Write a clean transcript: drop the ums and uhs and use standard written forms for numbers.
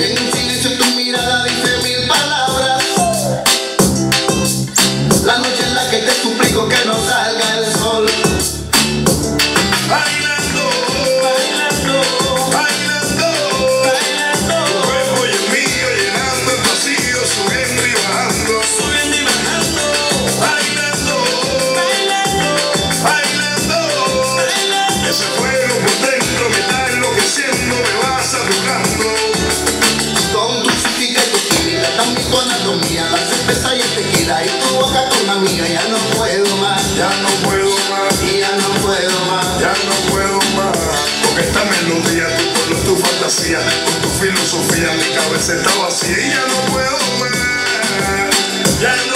En un silencio tu mirada dice mil palabras. La noche en la que te suplico que no salga el sol. Bailando, bailando, bailando, bailando. Tu cuerpo y el mío llenando el vacío, subiendo y bajando, subiendo y bajando. Bailando, bailando, bailando, bailando. Ese fuego por dentro me está enloqueciendo, me va saturando. Con tu psíquica y tu química, también tu anatomía, la cerveza y el tequila y tu boca con la mía. Ya no puedo más, Ya no puedo más, y ya no puedo más. ya no puedo más. Con esta melodía, tu pueblo, tu fantasía, con tu filosofía, mi cabeza está vacía y ya no puedo más. Ya